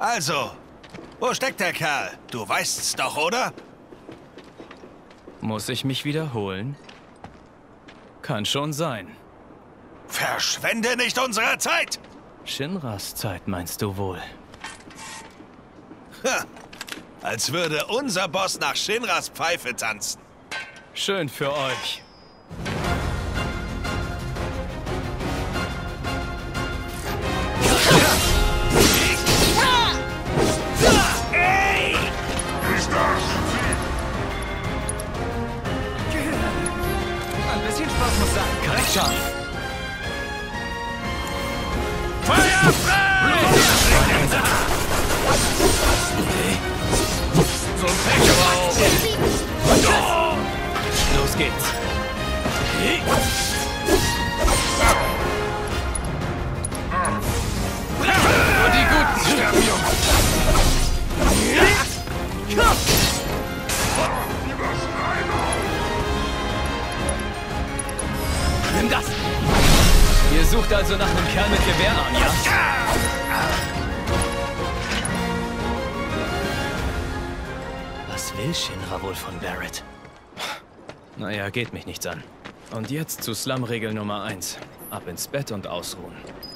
Also, wo steckt der Kerl? Du weißt's doch, oder? Muss ich mich wiederholen? Kann schon sein. Verschwende nicht unsere Zeit! Shinras Zeit meinst du wohl? Ha, als würde unser Boss nach Shinras Pfeife tanzen. Schön für euch. Ein bisschen Spaß muss sein. Korrekt schon. Feuer frei! So ein Pech aber auch. Los geht's. Nur die Guten sterben, Jungs. Nimm das! Ihr sucht also nach einem Kerl mit Gewehrarm, ja? Was will Shinra wohl von Barrett? Naja, geht mich nichts an. Und jetzt zu Slum-Regel Nummer 1. Ab ins Bett und ausruhen.